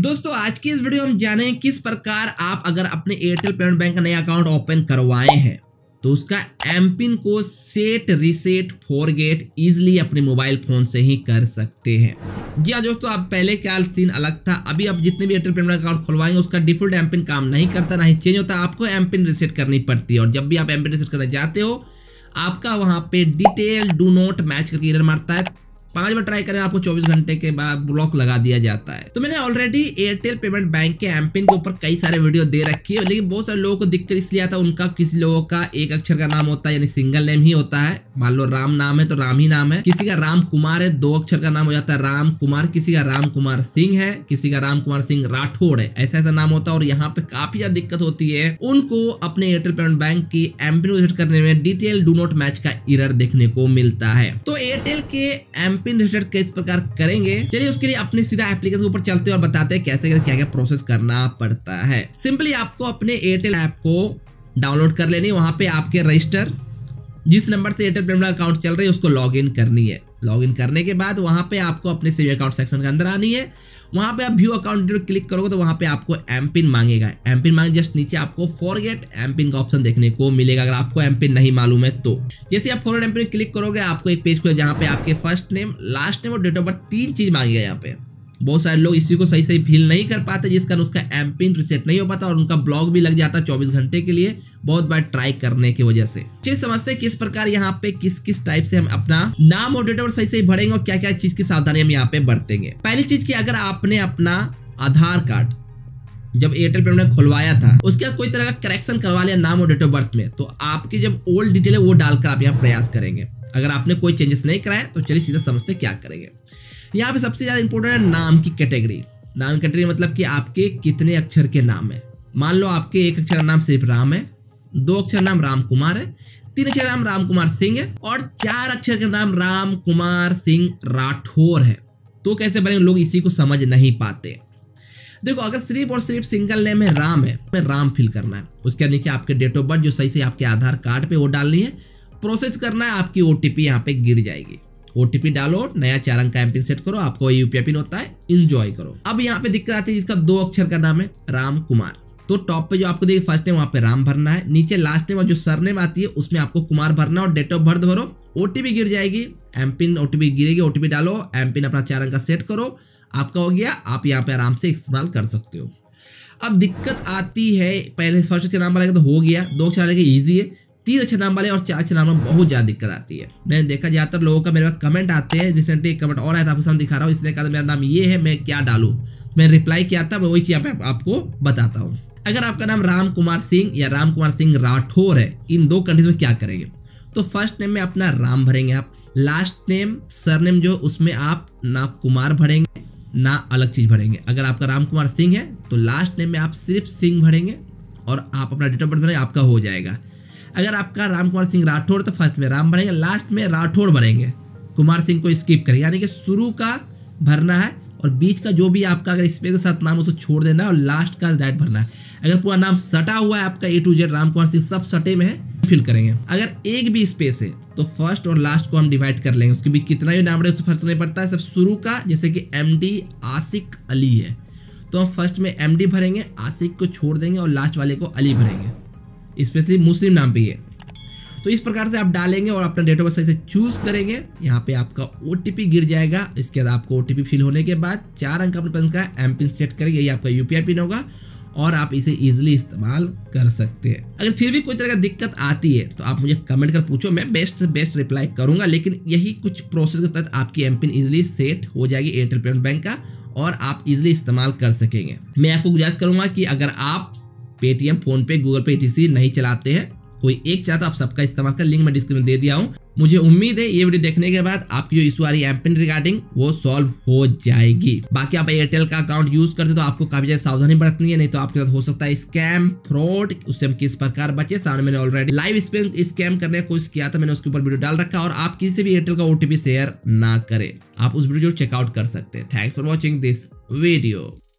दोस्तों आज की इस वीडियो में हम जानेंगे किस प्रकार आप अगर अपने एयरटेल पेमेंट बैंक का नया अकाउंट ओपन करवाए हैं तो उसका एमपिन को सेट रीसेट फॉरगेट इजीली अपने मोबाइल फोन से ही कर सकते हैं। जी हाँ दोस्तों, अब पहले क्या सीन अलग था। अभी आप जितने भी एयरटेल पेमेंट अकाउंट खुलवाएंगे उसका डिफॉल्ट एमपिन काम नहीं करता, ना ही चेंज होता, आपको एमपिन रीसेट करनी पड़ती है। और जब भी आप एमपिन रीसेट करने जाते हो आपका वहां पे डिटेल डू नॉट मैच करके एरर मारता है। 5 बार ट्राई करें आपको 24 घंटे के बाद ब्लॉक लगा दिया जाता है। तो मैंने ऑलरेडी एयरटेल पेमेंट बैंक के एमपिन के ऊपर कई सारे वीडियो दे रखी है, लेकिन बहुत सारे लोगों को दिक्कत इसलिए आता है उनका किसी लोगों का एक अक्षर का नाम होता है यानी सिंगल नेम ही होता है। मान लो राम नाम है तो राम ही नाम है, किसी का राम कुमार है 2 अक्षर का नाम हो जाता है राम कुमार, किसी का राम कुमार सिंह है, किसी का राम कुमार सिंह राठौड़ है, ऐसा ऐसा नाम होता है। और यहाँ पे काफी ज्यादा दिक्कत होती है उनको अपने एयरटेल पेमेंट बैंक की एमपिन रीसेट करने में डिटेल डू नॉट मैच का एरर देखने को मिलता है। तो एयरटेल के एमपिन रीसेट किस प्रकार करेंगे, चलिए उसके लिए अपने सीधा एप्लीकेशन के ऊपर चलते हैं और बताते हैं कैसे क्या क्या प्रोसेस करना पड़ता है। सिंपली आपको अपने एयरटेल ऐप को डाउनलोड कर लेनी है, वहां पे आपके रजिस्टर जिस नंबर से एयरटेल पेमेंट अकाउंट चल रही है उसको लॉग इन करनी है। लॉग इन करने के बाद वहां पे आपको अपने सेविंग अकाउंट सेक्शन के अंदर आनी है। वहां पे आप व्यू अकाउंट डिटेल क्लिक करोगे तो वहां पे आपको एमपिन मांगेगा। एमपिन मांगे जस्ट नीचे आपको फॉरगेट एमपिन का ऑप्शन देखने को मिलेगा अगर आपको एमपिन नहीं मालूम है तो। जैसे आप फॉरगेट एमपिन क्लिक करोगे आपको एक पेज खुलेगा जहां पे आपके फर्स्ट नेम लास्ट नेम और डेट ऑफ बर्थ 3 चीज मांगेगा। यहाँ पे बहुत सारे लोग इसी को सही सही फिल नहीं कर पाते जिस कारण उसका एमपिन रीसेट नहीं हो पाता और उनका ब्लॉक भी लग जाता 24 घंटे के लिए बहुत बार ट्राई करने की वजह से। चलिए समझते हैं किस प्रकार यहाँ पे किस किस टाइप से हम अपना नाम और डेट ऑफ बर्थ सही सही भरेंगे और क्या क्या चीज की सावधानी हम यहाँ पे बरतेंगे। पहली चीज की अगर आपने अपना आधार कार्ड जब एयरटेल पेमेंट खुलवाया था उसका कोई तरह का करेक्शन करवा लिया नाम और डेट ऑफ बर्थ में, तो आपकी जब ओल्ड डिटेल है वो डालकर आप यहाँ प्रयास करेंगे। अगर आपने कोई चेंजेस नहीं कराए तो चलिए सीधा समझते क्या करेंगे। यहाँ पे सबसे ज्यादा इंपॉर्टेंट है नाम की कैटेगरी। नाम की कैटेगरी मतलब कि आपके कितने अक्षर के नाम है। मान लो आपके 1 अक्षर नाम सिर्फ राम है, 2 अक्षर नाम राम कुमार है, 3 अक्षर नाम राम कुमार सिंह है और 4 अक्षर का नाम राम कुमार सिंह राठौर है। तो कैसे बनेंगे, लोग इसी को समझ नहीं पाते। देखो अगर सिर्फ और सिर्फ सिंगल नेम है राम फिल करना है, उसके नीचे आपके डेट ऑफ बर्थ जो सही से आपके आधार कार्ड पे वो डालनी है, प्रोसेस करना है, आपकी ओटीपी यहाँ पे गिर जाएगी। ओटीपी डालो, नया 4 अंक का एमपिन सेट करो, आपको यूपीआई पिन होता है, एंजॉय करो। अब यहाँ पे दिक्कत आती है जिसका 2 अक्षर का नाम है राम कुमार, तो टॉप पे जो आपको देखिए फर्स्ट नेम वहाँ पे राम भरना है, नीचे लास्ट नेम और जो सरनेम आती है उसमें आपको कुमार भरना है और डेट ऑफ बर्थ भरो। ओटीपी गिर जाएगी, एमपिन ओटीपी गिरेगी, ओटीपी डालो, एमपिन अपना 4 अंक का सेट करो, आपका हो गया। आप यहाँ पे आराम से इस्तेमाल कर सकते हो। अब दिक्कत आती है पहले फर्स्ट अक्षर नाम वाले का तो हो गया, 2 अक्षर वाले का ईजी है, 3 अक्षर नाम वाले और 4 अक्षर नाम में बहुत ज्यादा दिक्कत आती है। मैंने देखा ज्यादातर लोगों का मेरे पास कमेंट आते हैं, रिसेंटली एक कमेंट और आया था आपके सामने दिखा रहा हूँ, इसने कहा मेरा नाम ये है मैं क्या डालूं, मैं रिप्लाई किया था, मैं वही चीज आपको बताता हूँ। अगर आपका नाम राम कुमार सिंह या राम कुमार सिंह राठौर है, इन 2 कंडीशन में क्या करेंगे, तो फर्स्ट नेम में अपना राम भरेंगे आप, लास्ट नेम सरनेम जो उसमें आप ना कुमार भरेंगे ना अलग चीज भरेंगे। अगर आपका राम कुमार सिंह है तो लास्ट नेम में आप सिर्फ सिंह भरेंगे और आप अपना डेट ऑफ बर्थ भरेंगे, आपका हो जाएगा। अगर आपका राम कुमार सिंह राठौर तो फर्स्ट में राम भरेंगे, लास्ट में राठौर भरेंगे, कुमार सिंह को स्किप करेंगे, यानी कि शुरू का भरना है और बीच का जो भी आपका अगर स्पेस के साथ नाम उसको छोड़ देना है और लास्ट का डायरेक्ट भरना है। अगर पूरा नाम सटा हुआ है आपका A to Z Ram Kumar Singh सब सटे में है फिल करेंगे। अगर एक भी स्पेस है तो फर्स्ट और लास्ट को हम डिवाइड कर लेंगे, उसके बीच कितना भी नाम रहे उससे फर्क नहीं पड़ता है। सब शुरू का जैसे कि MD आशिक अली है तो हम फर्स्ट में MD भरेंगे, आशिक को छोड़ देंगे और लास्ट वाले को अली भरेंगे, स्पेशली मुस्लिम नाम पे ये। तो इस प्रकार से आप डालेंगे और अपना डेट ऑफ बर्थ सही से चूज करेंगे। यहाँ पे आपका ओटीपी गिर जाएगा, इसके बाद आपको ओटीपी फिल होने के बाद 4 अंक अपने पिन का एमपिन सेट करेंगे, ये आपका यूपीआई पिन होगा और आप इसे इजीली इस्तेमाल कर सकते हैं। अगर फिर भी कोई तरह का दिक्कत आती है तो आप मुझे कमेंट कर पूछो, मैं बेस्ट से बेस्ट रिप्लाई करूंगा। लेकिन यही कुछ प्रोसेस के साथ आपकी एमपिन इजीली सेट हो जाएगी एयरटेल पेमेंट बैंक का और आप इजीली इस्तेमाल कर सकेंगे। मैं आपको गुजारिश करूंगा कि अगर आप Paytm, PhonePe, Google Pay, ETC नहीं चलाते हैं, कोई एक चाहता आप सबका इस्तेमाल कर, लिंक मैं डिस्क्रिप्शन में दे दिया हूं। मुझे उम्मीद है ये वीडियो देखने के बाद आपकी जो इशू आ रही है एमपिन रिगार्डिंग वो सॉल्व हो जाएगी। बाकी आप एयरटेल का अकाउंट यूज करते तो आपको काफी ज्यादा सावधानी बरतनी है, नहीं तो आपके साथ हो सकता है स्कैम फ्रॉड। उससे हम किस प्रकार बचे, सामने मैंने ऑलरेडी लाइव स्कैम करने की कोशिश किया था, मैंने उसके ऊपर वीडियो डाल रखा और आप किसी से भी एयरटेल का ओटीपी शेयर ना करें। आप उस वीडियो चेकआउट कर सकते हैं। Thanks for watching this video.